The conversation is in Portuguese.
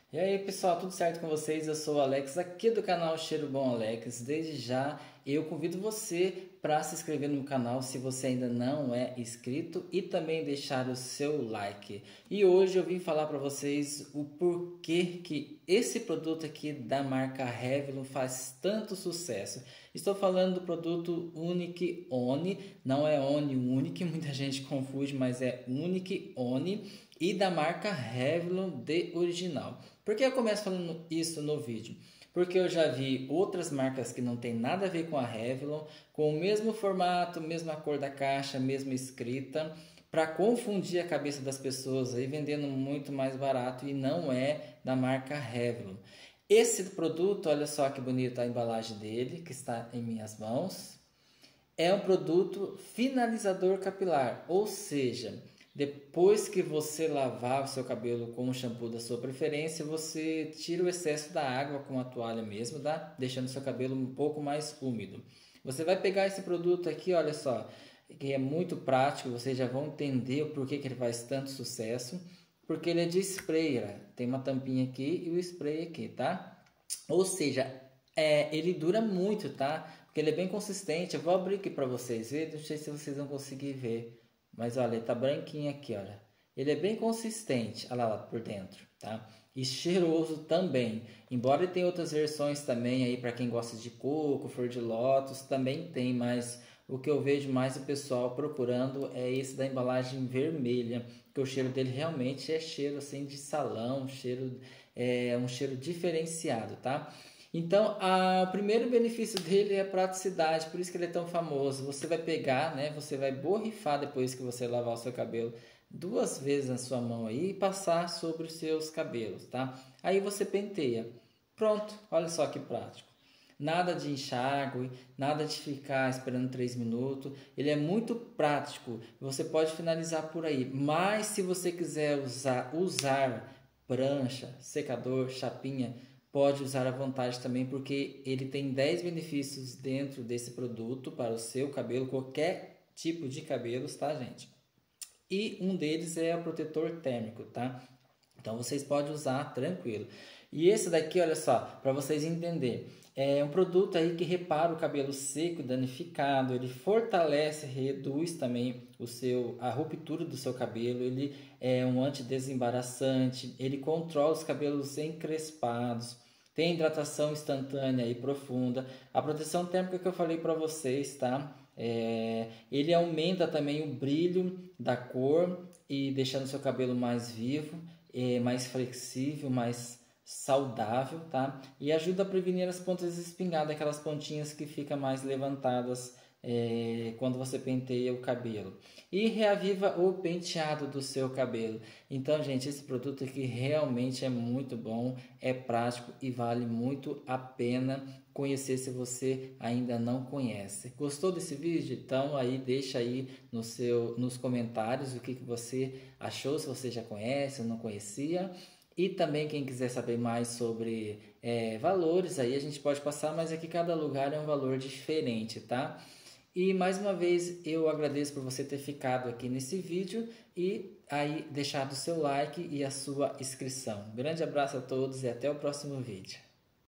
E aí pessoal, tudo certo com vocês? Eu sou o Alex aqui do canal Cheiro Bom Alex. Desde já eu convido você para se inscrever no canal se você ainda não é inscrito e também deixar o seu like. E hoje eu vim falar para vocês o porquê que esse produto aqui da marca Revlon faz tanto sucesso. Estou falando do produto Unique One, não é One Unique, muita gente confunde, mas é Unique One e da marca Revlon de original. Por que eu começo falando isso no vídeo? Porque eu já vi outras marcas que não tem nada a ver com a Revlon, com o mesmo formato, mesma cor da caixa, mesma escrita, para confundir a cabeça das pessoas aí vendendo muito mais barato e não é da marca Revlon. Esse produto, olha só que bonita a embalagem dele, que está em minhas mãos. É um produto finalizador capilar, ou seja, depois que você lavar o seu cabelo com o shampoo da sua preferência, você tira o excesso da água com a toalha mesmo, tá? Deixando o seu cabelo um pouco mais úmido. Você vai pegar esse produto aqui, olha só, que é muito prático, vocês já vão entender o porquê que ele faz tanto sucesso, porque ele é de spray, né? Tem uma tampinha aqui e o spray aqui, tá? Ou seja, ele dura muito, tá? Porque ele é bem consistente. Eu vou abrir aqui para vocês verem. Não sei se vocês vão conseguir ver. Mas olha, ele tá branquinho aqui, olha. Ele é bem consistente, olha lá por dentro, tá? E cheiroso também. Embora ele tenha outras versões também aí para quem gosta de coco, flor de lótus, também tem, mas o que eu vejo mais o pessoal procurando é esse da embalagem vermelha, que o cheiro dele realmente é cheiro assim de salão, um cheiro diferenciado, tá? Então, o primeiro benefício dele é a praticidade, por isso que ele é tão famoso. Você vai pegar, né? Você vai borrifar depois que você lavar o seu cabelo duas vezes na sua mão aí e passar sobre os seus cabelos, tá? Aí você penteia. Pronto, olha só que prático. Nada de enxágue, nada de ficar esperando 3 minutos. Ele é muito prático. Você pode finalizar por aí. Mas se você quiser usar prancha, secador, chapinha, pode usar à vontade também, porque ele tem 10 benefícios dentro desse produto para o seu cabelo, qualquer tipo de cabelos, tá, gente? E um deles é o protetor térmico, tá? Então vocês podem usar tranquilo. E esse daqui, olha só, para vocês entenderem, é um produto aí que repara o cabelo seco, danificado, ele fortalece, reduz também a ruptura do seu cabelo, ele é um antidesembaraçante, ele controla os cabelos encrespados, tem hidratação instantânea e profunda, a proteção térmica que eu falei para vocês, tá? Ele aumenta também o brilho da cor e deixando seu cabelo mais vivo, mais flexível, mais saudável, tá? E ajuda a prevenir as pontas espingadas, aquelas pontinhas que ficam mais levantadas quando você penteia o cabelo. E reaviva o penteado do seu cabelo. Então, gente, esse produto aqui realmente é muito bom, é prático e vale muito a pena conhecer se você ainda não conhece. Gostou desse vídeo? Então aí deixa aí nos comentários o que você achou, se você já conhece ou não conhecia. E também quem quiser saber mais sobre valores, aí a gente pode passar, mas aqui cada lugar é um valor diferente, tá? E mais uma vez eu agradeço por você ter ficado aqui nesse vídeo e aí deixado o seu like e a sua inscrição. Um grande abraço a todos e até o próximo vídeo.